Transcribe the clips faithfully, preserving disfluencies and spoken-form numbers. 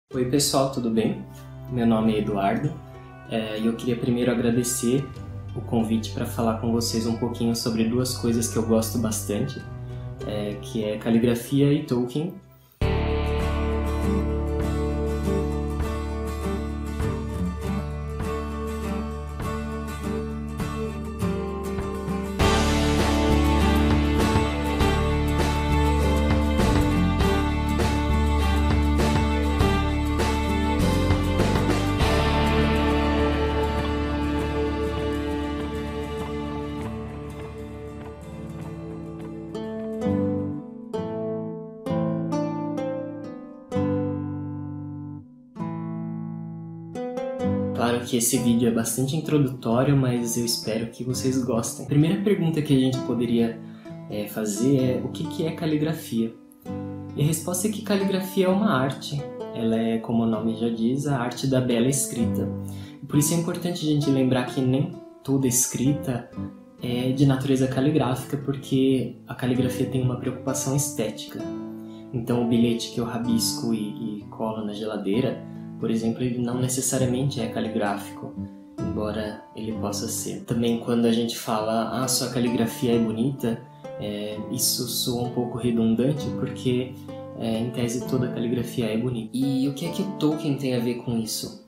Oi pessoal, tudo bem? Meu nome é Eduardo é, e eu queria primeiro agradecer o convite para falar com vocês um pouquinho sobre duas coisas que eu gosto bastante, é, que é caligrafia e Tolkien. Claro que esse vídeo é bastante introdutório, mas eu espero que vocês gostem. A primeira pergunta que a gente poderia é, fazer é o que, que é caligrafia? E a resposta é que caligrafia é uma arte. Ela é, como o nome já diz, a arte da bela escrita. Por isso é importante a gente lembrar que nem toda escrita é de natureza caligráfica, porque a caligrafia tem uma preocupação estética. Então o bilhete que eu rabisco e, e colo na geladeira, por exemplo, ele não necessariamente é caligráfico, embora ele possa ser. Também quando a gente fala, ah, sua caligrafia é bonita, é, isso soa um pouco redundante, porque é, em tese toda caligrafia é bonita. E o que é que Tolkien tem a ver com isso?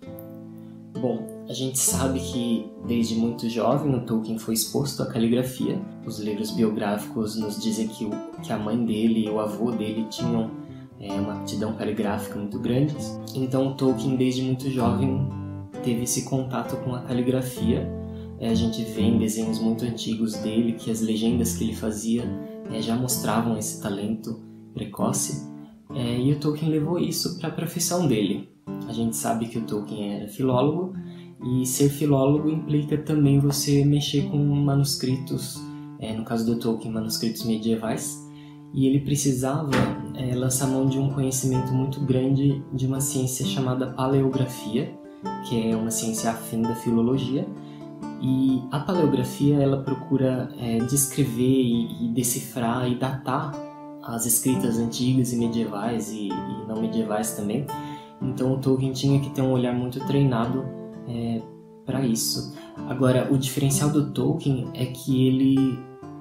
Bom, a gente sabe que desde muito jovem o Tolkien foi exposto à caligrafia. Os livros biográficos nos dizem que, o, que a mãe dele e o avô dele tinham é, uma aptidão caligráfica muito grande. Então o Tolkien desde muito jovem teve esse contato com a caligrafia. É, a gente vê em desenhos muito antigos dele que as legendas que ele fazia é, já mostravam esse talento precoce. É, e o Tolkien levou isso para a profissão dele. A gente sabe que o Tolkien era filólogo, e ser filólogo implica também você mexer com manuscritos, é, no caso do Tolkien, manuscritos medievais, e ele precisava é, lançar mão de um conhecimento muito grande de uma ciência chamada paleografia, que é uma ciência afim da filologia, e a paleografia ela procura é, descrever e, e decifrar e datar as escritas antigas e medievais e, e não medievais também. Então o Tolkien tinha que ter um olhar muito treinado é, para isso. Agora, o diferencial do Tolkien é que ele,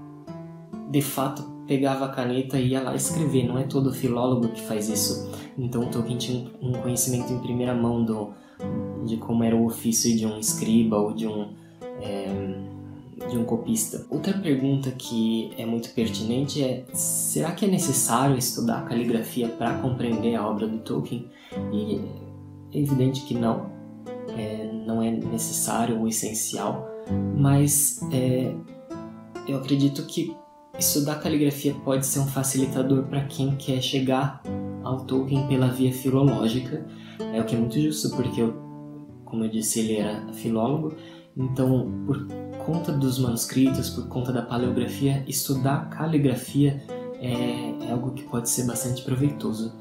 de fato, pegava a caneta e ia lá escrever. Não é todo filólogo que faz isso. Então o Tolkien tinha um conhecimento em primeira mão do, de como era o ofício de um escriba ou de um, é, de um copista. Outra pergunta que é muito pertinente é: será que é necessário estudar caligrafia para compreender a obra do Tolkien? E é evidente que não, é, não é necessário ou essencial, mas é, eu acredito que estudar caligrafia pode ser um facilitador para quem quer chegar ao Tolkien pela via filológica, é o que é muito justo, porque, eu, como eu disse, ele era filólogo, então por conta dos manuscritos, por conta da paleografia, estudar caligrafia é, é algo que pode ser bastante proveitoso.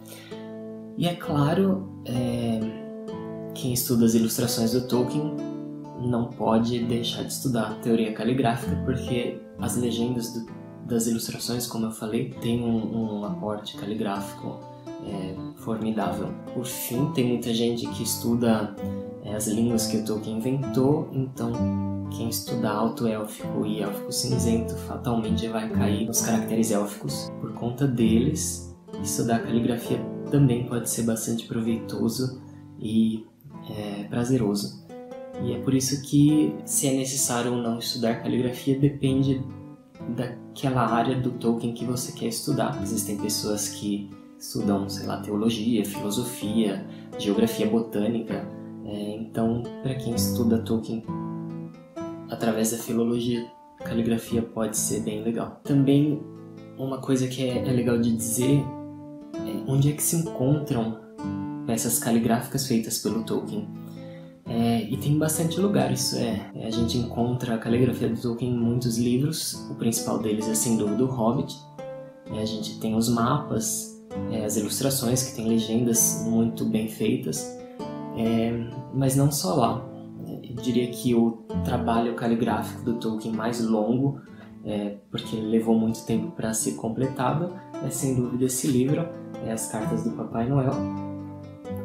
E é claro, é, quem estuda as ilustrações do Tolkien não pode deixar de estudar teoria caligráfica, porque as legendas do, das ilustrações, como eu falei, têm um, um aporte caligráfico é, formidável. Por fim, tem muita gente que estuda é, as línguas que o Tolkien inventou, então quem estuda alto-élfico e élfico cinzento fatalmente vai cair nos caracteres élficos. Por conta deles, estudar caligrafia também pode ser bastante proveitoso e é, prazeroso. E é por isso que, se é necessário ou não estudar caligrafia, depende daquela área do Tolkien que você quer estudar. Existem pessoas que estudam, sei lá, teologia, filosofia, geografia botânica. É, então, para quem estuda Tolkien através da filologia, caligrafia pode ser bem legal. Também, uma coisa que é, é legal de dizer é onde é que se encontram peças caligráficas feitas pelo Tolkien. É, e tem bastante lugares. É, a gente encontra a caligrafia do Tolkien em muitos livros. O principal deles é, sem dúvida, o Hobbit. É, a gente tem os mapas, é, as ilustrações, que tem legendas muito bem feitas. É, mas não só lá. Eu diria que o trabalho caligráfico do Tolkien mais longo, é, porque ele levou muito tempo para ser completado, é sem dúvida esse livro, é As Cartas do Papai Noel.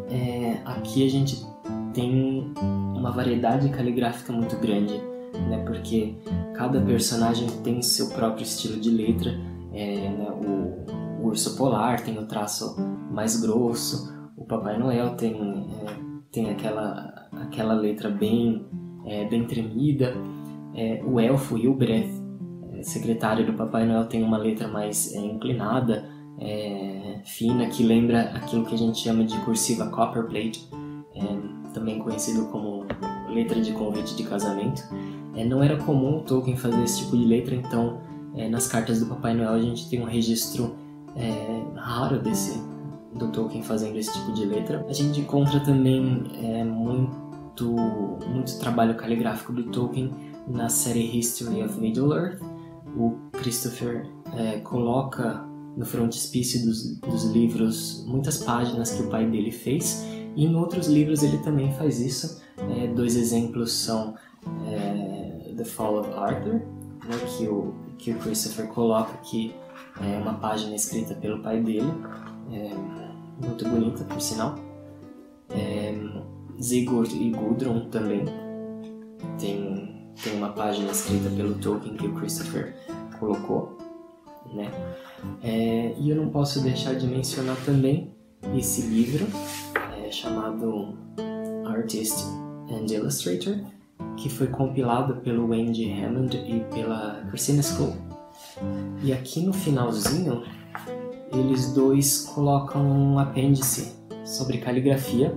é, aqui a gente tem uma variedade caligráfica muito grande, né? Porque cada personagem tem seu próprio estilo de letra. É, né? o, o urso polar tem o traço mais grosso, o Papai Noel tem, é, tem aquela, aquela letra bem, é, bem tremida, é, o elfo Hilbreth, é, secretário do Papai Noel, tem uma letra mais é, inclinada, é, fina, que lembra aquilo que a gente chama de cursiva copperplate, é, também conhecido como letra de convite de casamento. É, não era comum o Tolkien fazer esse tipo de letra, então é, nas cartas do Papai Noel a gente tem um registro é, raro desse, do Tolkien fazendo esse tipo de letra. A gente encontra também é, muito, muito trabalho caligráfico do Tolkien na série History of Middle-earth. O Christopher é, coloca no frontispício dos, dos livros muitas páginas que o pai dele fez, e em outros livros ele também faz isso. É, dois exemplos são é, The Fall of Arthur, né, que, o, que o Christopher coloca aqui, é uma página escrita pelo pai dele, é, muito bonita por sinal. É, Sigurd e Gudrun também tem, tem uma página escrita pelo Tolkien que o Christopher colocou, né? É, e eu não posso deixar de mencionar também esse livro é, chamado Artist and Illustrator, que foi compilado pelo Wendy Hammond e pela Christina Scoll. E aqui no finalzinho, eles dois colocam um apêndice sobre caligrafia.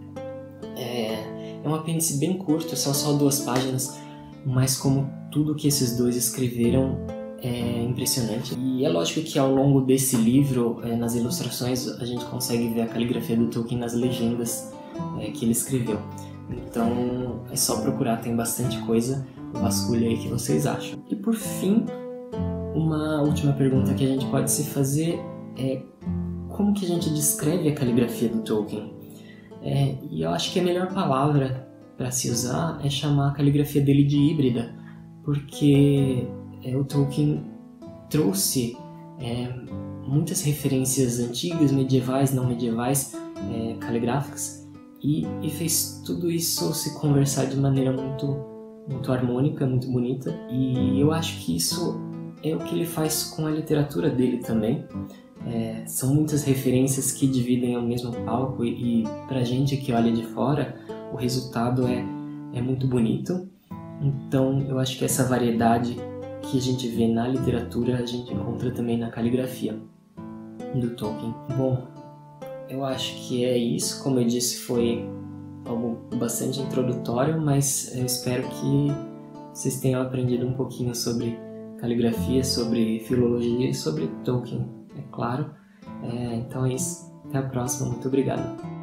É, é um apêndice bem curto, são só duas páginas, mas como tudo que esses dois escreveram é impressionante. E é lógico que ao longo desse livro, é, nas ilustrações, a gente consegue ver a caligrafia do Tolkien nas legendas é, que ele escreveu. Então é só procurar, tem bastante coisa, vasculha aí que vocês acham. E por fim, uma última pergunta que a gente pode se fazer é como que a gente descreve a caligrafia do Tolkien? É, e eu acho que a melhor palavra para se usar é chamar a caligrafia dele de híbrida, porque é, o Tolkien trouxe é, muitas referências antigas, medievais, não medievais, é, caligráficas, e, e fez tudo isso se conversar de maneira muito, muito harmônica, muito bonita, e eu acho que isso é o que ele faz com a literatura dele também. É, são muitas referências que dividem o mesmo palco, e, e pra gente que olha de fora, o resultado é, é muito bonito. Então eu acho que essa variedade que a gente vê na literatura, a gente encontra também na caligrafia do Tolkien. Bom, eu acho que é isso. Como eu disse, foi algo bastante introdutório, mas eu espero que vocês tenham aprendido um pouquinho sobre caligrafia, sobre filologia e sobre Tolkien, é claro. É, então é isso. Até a próxima. Muito obrigado.